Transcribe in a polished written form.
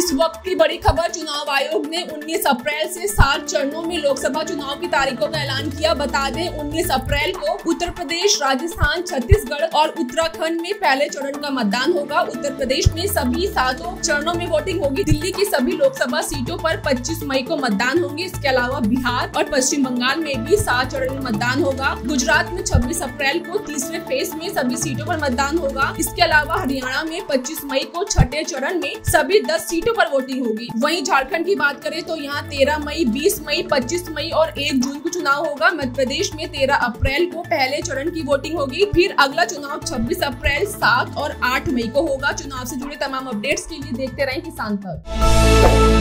इस वक्त की बड़ी खबर, चुनाव आयोग ने 19 अप्रैल से 7 चरणों में लोकसभा चुनाव की तारीखों का ऐलान किया। बता दें 19 अप्रैल को उत्तर प्रदेश, राजस्थान, छत्तीसगढ़ और उत्तराखंड में पहले चरण का मतदान होगा। उत्तर प्रदेश में सभी 7 चरणों में वोटिंग होगी। दिल्ली की सभी लोकसभा सीटों पर 25 मई को मतदान होंगे। इसके अलावा बिहार और पश्चिम बंगाल में भी 7 चरण में मतदान होगा। गुजरात में 26 अप्रैल को तीसरे फेज में सभी सीटों पर मतदान होगा। इसके अलावा हरियाणा में 25 मई को छठे चरण में सभी 10 सीटों पर वोटिंग होगी। वहीं झारखंड की बात करें तो यहाँ 13 मई, 20 मई, 25 मई और 1 जून को चुनाव होगा। मध्य प्रदेश में 13 अप्रैल को पहले चरण की वोटिंग होगी। फिर अगला चुनाव 26 अप्रैल, 7 और 8 मई को होगा। चुनाव से जुड़े तमाम अपडेट्स के लिए देखते रहें किसान तक।